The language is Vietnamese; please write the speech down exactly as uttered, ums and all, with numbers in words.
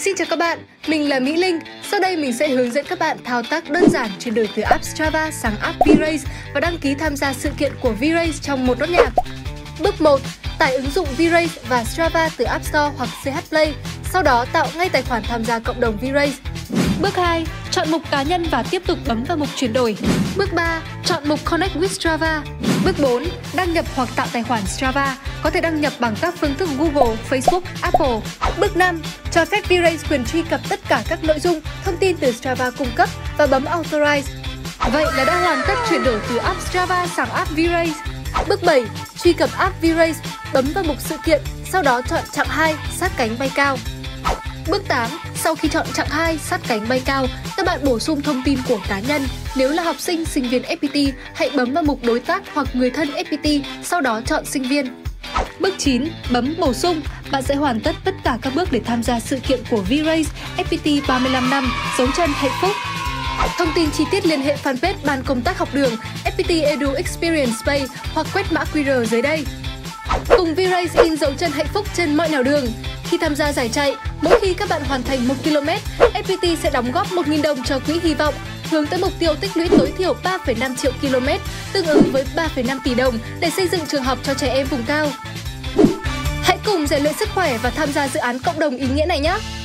Xin chào các bạn, mình là Mỹ Linh. Sau đây mình sẽ hướng dẫn các bạn thao tác đơn giản chuyển đổi từ app Strava sang app V-Race và đăng ký tham gia sự kiện của V-Race trong một nốt nhạc. Bước một. Tải ứng dụng V-Race và Strava từ App Store hoặc xê hát Play, sau đó tạo ngay tài khoản tham gia cộng đồng V-Race. Bước hai. Chọn mục cá nhân và tiếp tục bấm vào mục chuyển đổi. Bước ba. Chọn mục Connect with Strava. Bước bốn. Đăng nhập hoặc tạo tài khoản Strava, có thể đăng nhập bằng các phương thức Google, Facebook, Apple. Bước năm. Cho phép V-Race quyền truy cập tất cả các nội dung, thông tin từ Strava cung cấp và bấm Authorize. Vậy là đã hoàn tất chuyển đổi từ app Strava sang app V-Race. Bước bảy. Truy cập app V-Race, bấm vào mục sự kiện, sau đó chọn chặng hai, sát cánh bay cao. Bước tám. Sau khi chọn chặng hai, sát cánh bay cao, các bạn bổ sung thông tin của cá nhân. Nếu là học sinh, sinh viên ép pê tê, hãy bấm vào mục đối tác hoặc người thân ép pê tê, sau đó chọn sinh viên. Bước chín. Bấm bổ sung. Bạn sẽ hoàn tất tất cả các bước để tham gia sự kiện của V-Race ép pê tê ba mươi lăm năm, dấu chân hạnh phúc. Thông tin chi tiết liên hệ fanpage Ban Công tác Học đường, ép pê tê Edu Experience Pay hoặc quét mã quy rờ dưới đây. Cùng V-Race in dấu chân hạnh phúc trên mọi nẻo đường. Khi tham gia giải chạy, mỗi khi các bạn hoàn thành một ki lô mét, ép pê tê sẽ đóng góp một nghìn đồng cho quỹ hy vọng, hướng tới mục tiêu tích lũy tối thiểu ba phẩy năm triệu ki lô mét, tương ứng với ba phẩy năm tỷ đồng để xây dựng trường học cho trẻ em vùng cao. Hãy cùng rèn luyện sức khỏe và tham gia dự án cộng đồng ý nghĩa này nhé!